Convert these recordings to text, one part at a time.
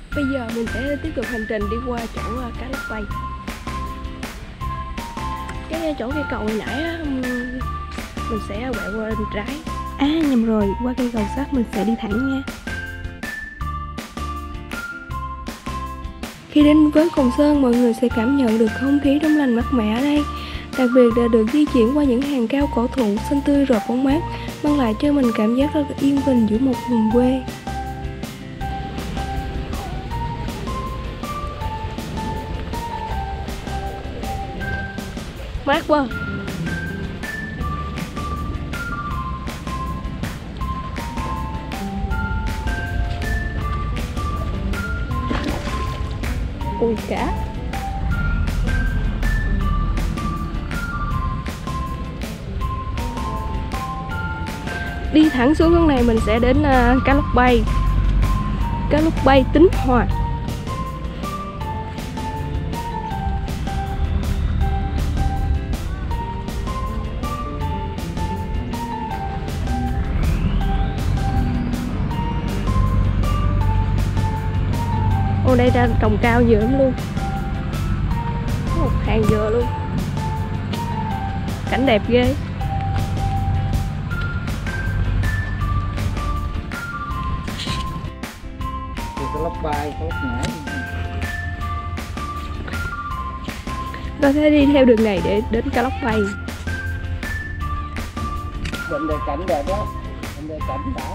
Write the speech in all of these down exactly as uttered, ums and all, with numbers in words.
Bây giờ mình sẽ tiếp tục hành trình đi qua chỗ cá lóc bay. Cái chỗ cây cầu hồi nãy á, mình sẽ quẹo qua bên trái. À nhầm rồi, qua cây cầu sắt mình sẽ đi thẳng nha. Khi đến với Cồn Sơn, mọi người sẽ cảm nhận được không khí trong lành mát mẻ ở đây. Đặc biệt là được di chuyển qua những hàng cao cổ thụ xanh tươi rồi bóng mát, mang lại cho mình cảm giác rất là yên bình giữa một vùng quê. Mát quá. Ui cá. Đi thẳng xuống hướng này mình sẽ đến uh, cá lóc bay. Cá lóc bay Tính Hòa. Ô đây ra trồng cao dừa lắm luôn. Có một hàng dừa luôn. Cảnh đẹp ghê. Cá lóc bay, cá lóc nhảy. Ta sẽ đi theo đường này để đến cá lóc bay. Bên đây cảnh đẹp đó. Bên đây cảnh đã.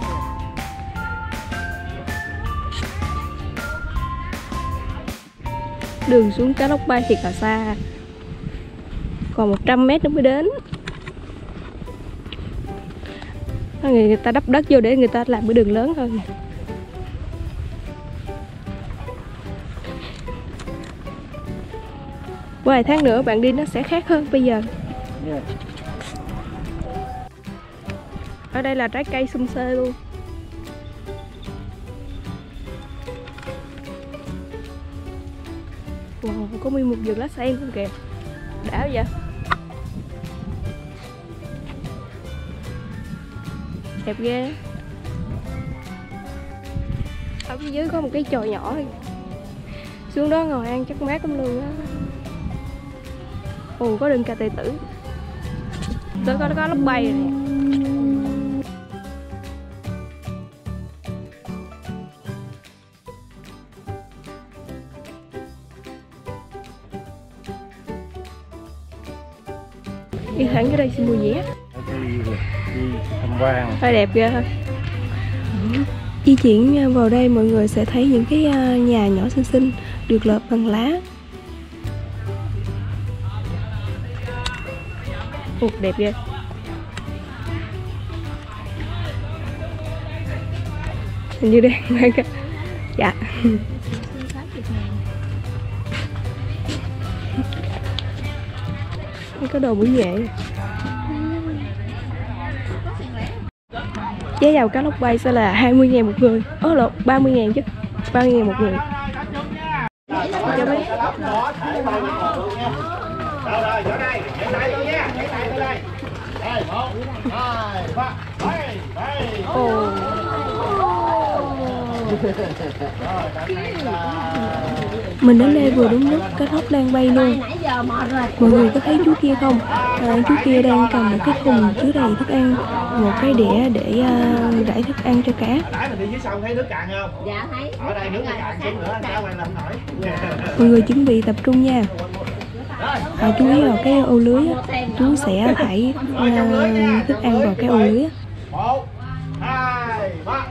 Đường xuống cá lóc bay thiệt là xa. Còn một trăm mét nữa mới đến. Người ta đắp đất vô để người ta làm cái đường lớn hơn. Vài tháng nữa bạn đi nó sẽ khác hơn bây giờ. Yeah. Ở đây là trái cây sum xê luôn. Wow, có nguyên một vườn lá sen luôn kìa. Đã vậy. Đẹp ghê. Ở phía dưới có một cái chòi nhỏ thôi. Xuống đó ngồi ăn chắc mát lắm luôn á. Ồ, có đường cà tề tử. Tới có có lóc bay rồi nè. Đi thẳng cái đây xin mua vé. Đi tham quan. Hơi đẹp ghê thôi. Di chuyển vào đây mọi người sẽ thấy những cái nhà nhỏ xinh xinh được lợp bằng lá. Ồ, đẹp ghê. Hình như đang mang cái... Dạ. Có đồ mỹ nghệ. Giá vào cá lóc bay sẽ là hai mươi ngàn một người. Ơ lộn, ba mươi ngàn chứ. ba mươi ngàn một người. Cho mấy. Rồi rồi, chỗ đây, để tay tôi nha, để tay tôi đây. Đây, một, hai, ba, bảy, bảy. Ồ. Mình đến đây vừa đúng lúc cá lóc đang bay luôn. Mọi người có thấy chú kia không? À, chú kia đang cầm một cái thùng chứa đầy thức ăn, một cái đĩa để uh, rải thức ăn cho cá. Nãy mình đi dưới sông thấy nước cạn không? Dạ thấy. Ở đây nước cạn xuống nữa, sao quay làm nổi. Mọi người chuẩn bị tập trung nha. À, chú ý vào cái ô lưới á, chú sẽ thải uh, thức ăn vào cái ô lưới á. Một, hai, ba.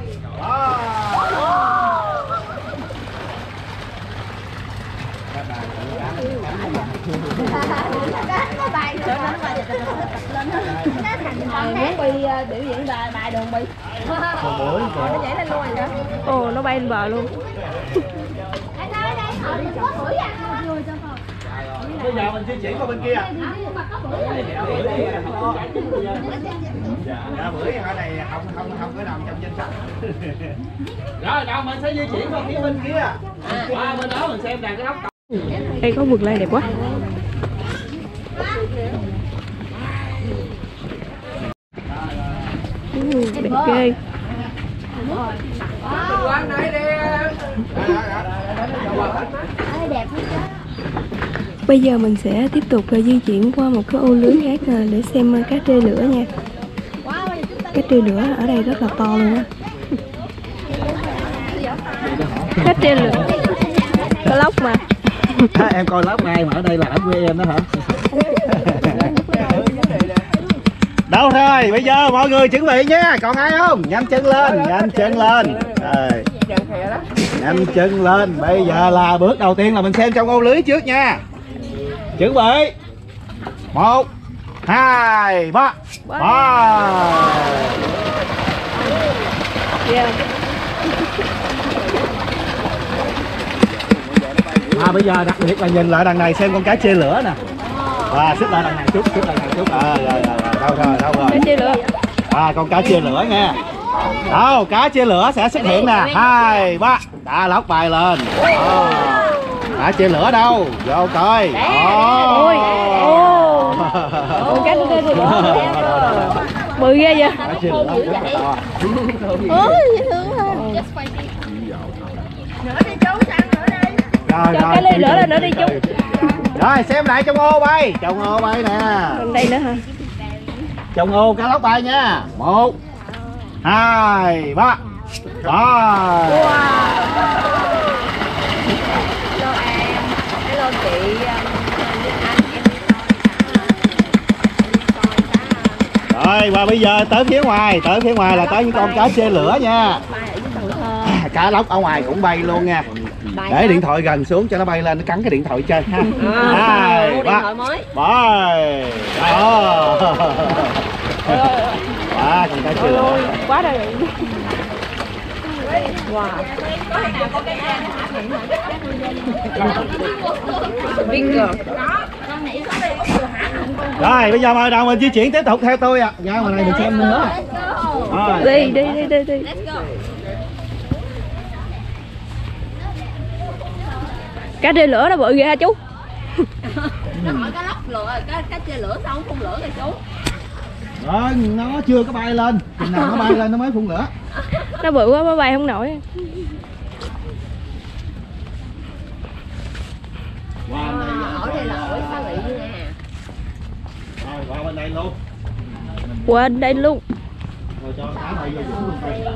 Muốn Bi biểu diễn bài bài đường Bi. Ồ, nó nhảy lên luôn rồi đó. Ồ, nó bay lên bờ luôn. Bây giờ mình di chuyển qua bên kia. Dạ, bữa ở này không không không có nằm trong danh sách. Rồi, đâu mình sẽ di chuyển qua phía bên kia. Qua bên đó mình xem đàn cái ốc. Đây có vượt lan đẹp quá. Ừ, đẹp ghê. Bây giờ mình sẽ tiếp tục uh, di chuyển qua một cái ô lưới khác uh, để xem uh, cá trê lửa nha. Cá trê lửa ở đây rất là to luôn á. Cá trê lửa có lóc mà. À, em coi lóc ai mà ở đây là ở quê em đó hả? Đâu rồi, bây giờ mọi người chuẩn bị nha, còn ai không? Nhanh chân lên, nhanh chân lên. Rồi. Nhanh chân lên, bây giờ là bước đầu tiên là mình xem trong ô lưới trước nha. Chuẩn bị. Một, hai, ba. Ba. À, bây giờ đặc biệt là nhìn lại đằng này xem con cá chê lửa nè. À, xích lại đằng này chút, xích lại đằng này chút. À, rồi, rồi, rồi, đâu rồi, đâu rồi. Cá chê lửa. À, con cá chê lửa nha. Đâu, cá chê lửa sẽ xuất hiện nè. Hai, ba. Đã lóc bài lên. Đó. Cá chê lửa đâu? Vô coi. Ôi, ô. Ôi, cá chê lửa. Bự ghê vậy. Cá chê lửa rất là to. Ôi, dễ thương ha. Nữa đi chú, sang nữa đi. Rồi, cho rồi, cái ly lửa lên nữa đi chú. Rồi xem lại trong ô bay, trong ô bay nè. Còn đây nữa hả? Trong ô cá lóc bay nha. Một, hai, ba. Rồi. Hello em, hello chị. Rồi và bây giờ tới phía ngoài, tới phía ngoài là tới những con cá chê lửa nha. Cá lóc ở ngoài cũng bay luôn nha. Để điện thoại gần xuống cho nó bay lên, nó cắn cái điện thoại chơi ha. Hai, ba, bay. Đó. À, con cá chê lửa. Quá rồi. Wow. Rồi bây giờ mời đầu mình di chuyển tiếp tục theo tôi ạ. À. Ra ngoài này mình xem nữa. Rồi. Đi đi đi đi đi. Cá chê lửa nó bự ghê ha chú. Nó hỏi cá lóc lửa, cá cá chê lửa sao không phun lửa rồi chú? Rồi nó chưa có bay lên, chừng nào nó bay lên nó mới phun lửa. Nó bự quá mới bay không nổi. Wow, Ở đây là ổi xa lị nha. Rồi qua bên đây luôn. Qua đây luôn. Rồi cho cá này vô dũng luôn coi.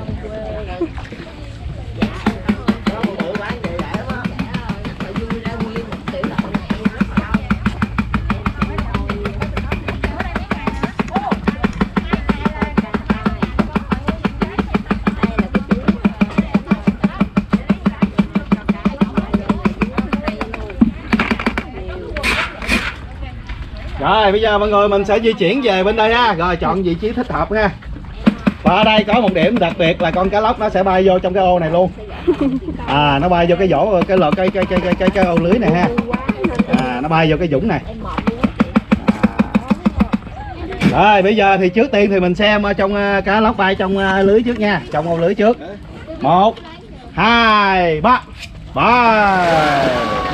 Rồi bây giờ mọi người mình sẽ di chuyển về bên đây ha. Rồi chọn vị trí thích hợp ha. Và ở đây có một điểm đặc biệt là con cá lóc nó sẽ bay vô trong cái ô này luôn. À nó bay vô cái vỏ cái lò cái cái cái cái cái, cái ô lưới này ha. À nó bay vô cái dũng này. À. Rồi bây giờ thì trước tiên thì mình xem trong cá lóc bay trong lưới trước nha, trong ô lưới trước. Một, hai, ba, bay.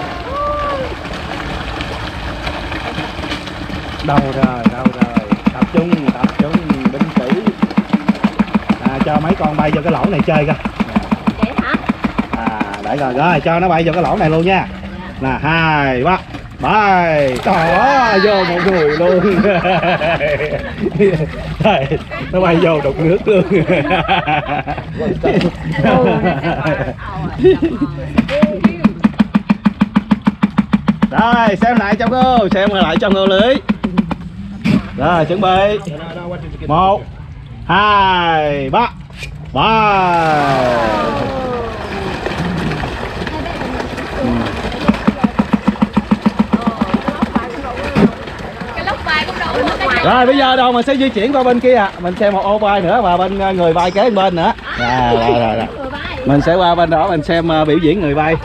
Đâu rồi, đâu rồi, tập trung, tập trung, binh sĩ. À, cho mấy con bay vô cái lỗ này chơi coi. Vậy hả? À, để rồi, rồi, cho nó bay vô cái lỗ này luôn nha. Là hai, ba, bay. Trời ơi, vô một người luôn. Đây, nó bay vô đục nước luôn. Rồi, xem lại trong ô, xem lại trong ô lưới. Rồi, chuẩn bị. Một, hai, ba, ba. Rồi bây giờ đâu mình sẽ di chuyển qua bên kia ạ. À. Mình xem một ô bay nữa và bên người bay kế bên nữa. À, rồi, rồi, rồi. Mình sẽ qua bên đó mình xem uh, biểu diễn người bay.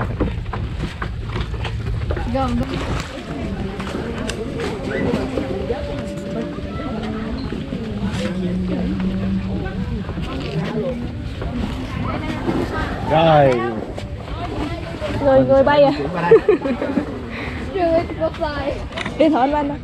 Rồi. Người người bay à. Đi thổi anh đó.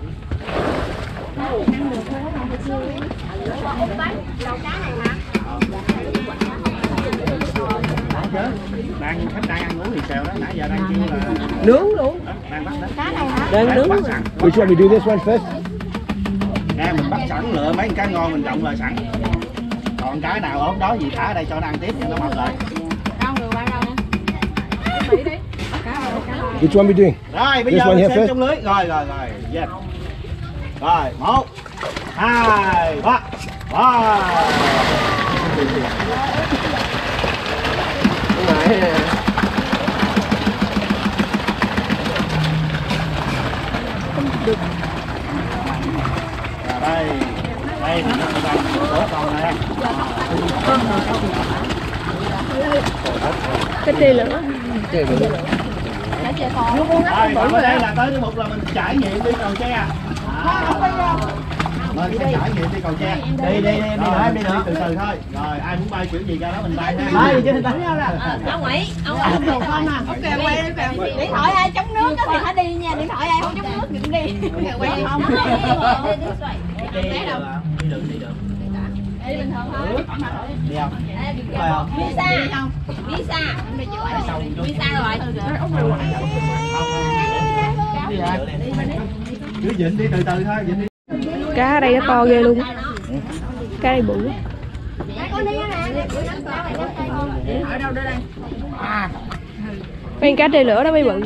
chứ. Đang khách đang ăn uống thì xèo đó, nãy giờ đang kêu là Nướng luôn. đang bắt đó. Cá này hả? Đang nướng. Bắt sẵn. Which one we do this one first? Nghe mình bắt sẵn lựa mấy cái ngon mình trộn lại sẵn. Còn cái nào ốm đó gì thả ở đây cho nó ăn tiếp cho nó mập lại. Đâu được qua đâu nha. Mỹ đi. Cá rồi, cá rồi. Which one we doing? Rồi bây This giờ one mình here xem first. trong lưới. Rồi rồi rồi. Yes. Rồi, một, hai, ba. Wow. Được. Rồi đây. Đây thì nó đang đổ con này. Cái trê lửa. Để chơi con. Rồi, còn ở đây là tới cái mục là mình trải nghiệm đi cầu tre. À. Mình sẽ trải nghiệm đi cầu tre. Đi đi đi em đi nữa em đi nữa. Từ từ thôi. Rồi ai muốn bay kiểu gì ra đó mình bay ha. Bay chứ đánh nhau ra. Ông Mỹ, ông Mỹ được không à? Ok, quay đi quay. Điện thoại ai chống nước á thì hãy đi nha, điện thoại ai không chống nước thì cũng đi. Quay không? Đi đâu? Đi được đi được. Đi bình thường thôi. Đi không? Phải không? Visa không? Visa. Visa rồi. Cứ dịnh đi từ từ thôi, dịnh đi. Cá ở đây nó to ghê luôn. Cá đây bự. Ở đâu đây đây? Mấy cá trê lửa đó mới bự.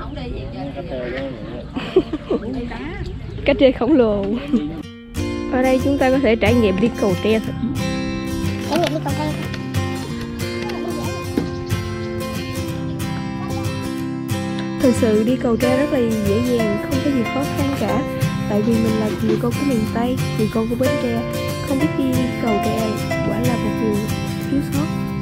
Cá trê khổng lồ. Ở đây chúng ta có thể trải nghiệm đi cầu tre. Trải nghiệm đi cầu tre. Thực sự đi cầu tre rất là dễ dàng, không có gì khó khăn cả. Tại vì mình là người con của miền Tây, người con của Bến Tre, không biết đi cầu tre quả là một điều thiếu sót.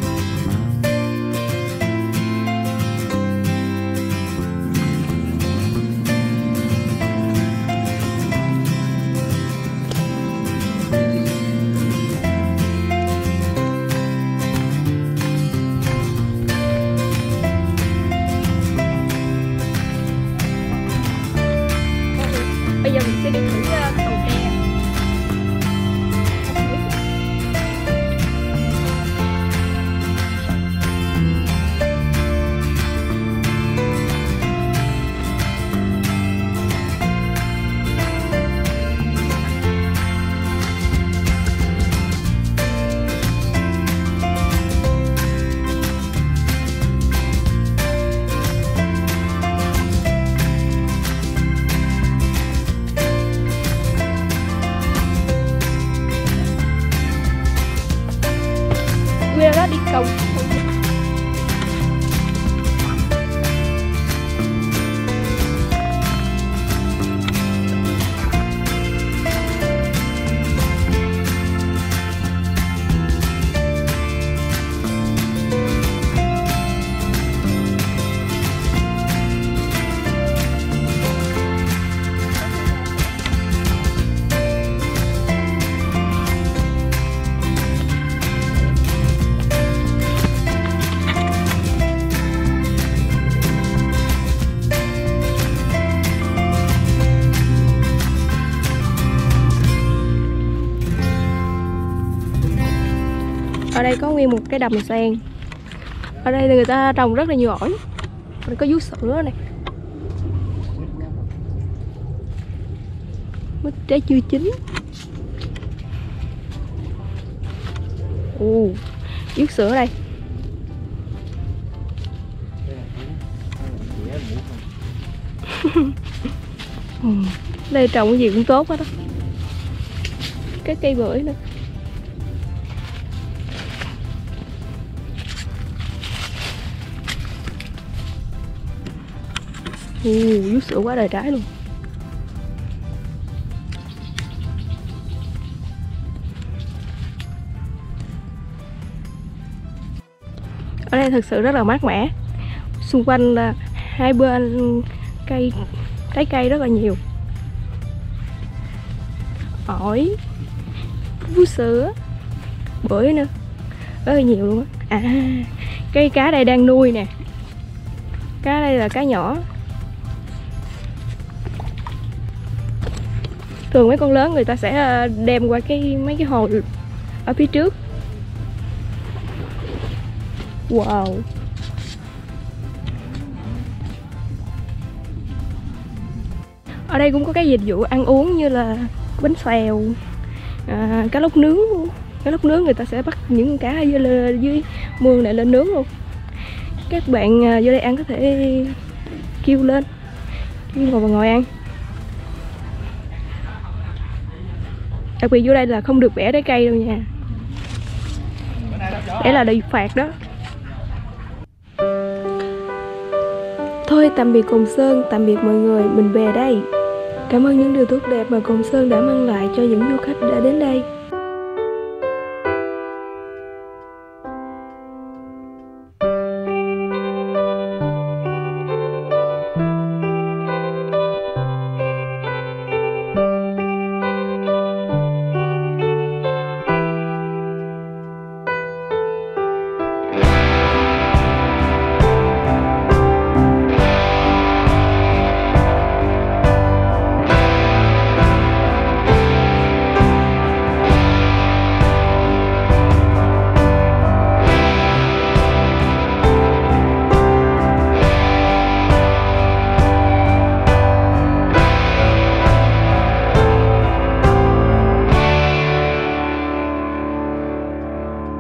Bây giờ mình sẽ đi thử uh, cầu tre. Quê đó đi cầu. Ở đây có nguyên một cái đầm sen. Ở đây thì người ta trồng rất là nhiều ổi. Mình có vú sữa này. Mít trái chưa chín. Ồ, vú sữa đây. Đây trồng cái gì cũng tốt hết đó. Cái cây bưởi nữa. Ồ, vú sữa quá trời trái luôn. Ở đây thực sự rất là mát mẻ. Xung quanh là hai bên cây, trái cây rất là nhiều. Ổi, vú sữa, bưởi nữa, rất là nhiều luôn á. À, cây cá đây đang nuôi nè. Cá đây là cá nhỏ. Thường mấy con lớn người ta sẽ đem qua cái mấy cái hồ ở phía trước. Wow. Ở đây cũng có cái dịch vụ ăn uống như là bánh xèo, à, cá lóc nướng. Cá lóc nướng người ta sẽ bắt những con cá ở dưới, dưới mương này lên nướng luôn. Các bạn vô đây ăn có thể kêu lên, kêu ngồi và ngồi ăn. Đặc biệt vô đây là không được bẻ trái cây đâu nha, để là bị phạt đó. Thôi tạm biệt Cồn Sơn, tạm biệt mọi người, mình về đây. Cảm ơn những điều tốt đẹp mà Cồn Sơn đã mang lại cho những du khách đã đến đây.